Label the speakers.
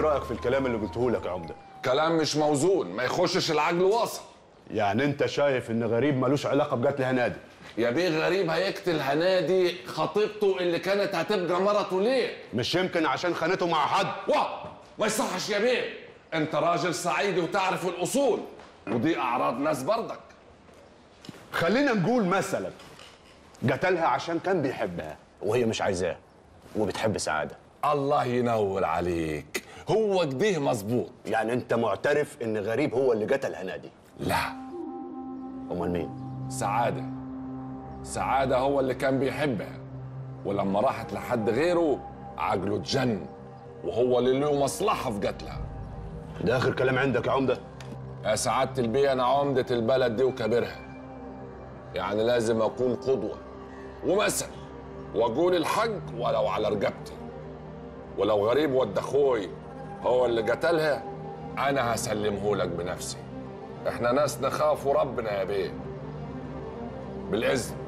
Speaker 1: رايك في الكلام اللي قلته لك يا عمده؟
Speaker 2: كلام مش موزون، ما يخشش العقل واصل.
Speaker 1: يعني انت شايف ان غريب ملوش علاقه بقتل هنادي؟
Speaker 2: يا بيه غريب هيقتل هنادي خطيبته اللي كانت هتبقى مرته ليه؟
Speaker 1: مش يمكن عشان خانته مع حد؟
Speaker 2: واه ما يصحش يا بيه، انت راجل صعيدي وتعرف الاصول، ودي اعراض ناس برضك.
Speaker 1: خلينا نقول مثلا قتلها عشان كان بيحبها وهي مش عايزاه وبتحب سعاده.
Speaker 2: الله ينور عليك، هو كده مظبوط.
Speaker 1: يعني انت معترف ان غريب هو اللي قتل هنادي؟
Speaker 2: لا.
Speaker 1: امال مين؟
Speaker 2: سعاده. سعاده هو اللي كان بيحبها، ولما راحت لحد غيره عقله اتجن، وهو اللي له مصلحه في قتلها.
Speaker 1: ده اخر كلام عندك يا عمده؟
Speaker 2: يا سعاده البيه انا عمده البلد دي وكبيرها، يعني لازم اكون قدوه ومثل واقول الحق ولو على رقبتي. ولو غريب ود اخوي هو اللي قتلها انا هسلمه لك بنفسي. احنا ناس نخاف ربنا يا بيه. بالاذن.